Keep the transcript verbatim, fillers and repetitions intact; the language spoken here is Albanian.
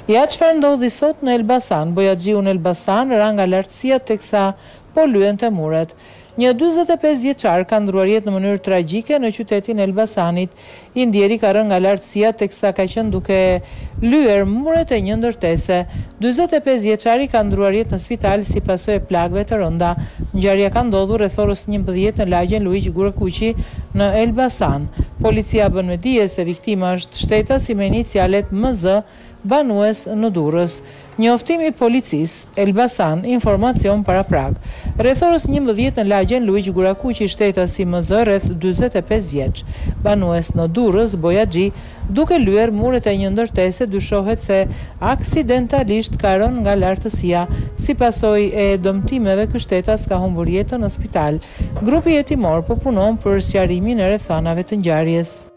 Ja çfarë ndodhi sot në Elbasan? Bojaxhiu në Elbasan ra nga lartësia teksa po lyen te muret. Një dyzet e pesë vjeçar ka ndruar jetë në mënyrë tragjike në qytetin e Elbasanit. I ndjeri ka rënë nga lartësia teksa ka qenë duke lyer muret e një ndërtese. dyzet e pesë vjeçari ka ndruar jetë në spital si pasojë e plagëve të rënda. Ngjarja ka ndodhur rreth orës njëmbëdhjetë në lagjen Luiq Gurakuqi në Elbasan. Policia bën me dije se viktima është shtetasi me inicialet M Z, banues në Durrës. Njoftimi i policisë Elbasan, informacion para prag. Rreth orës njëmbëdhjetë në lagjen Luiq Gurakuqi, shtetasi M Z, rreth dyzet e pesë vjeç, banues në Durrës, Bojaxhi, duke lyer muret e një ndërtese, dyshohet se aksidentalisht ka rënë nga lartësia. Si pasojë e dëmtimeve, ky shtetas ka humbur jetën në spital. Grupi hetimor po punon për sqarimin e rrethanave të ngjarjes.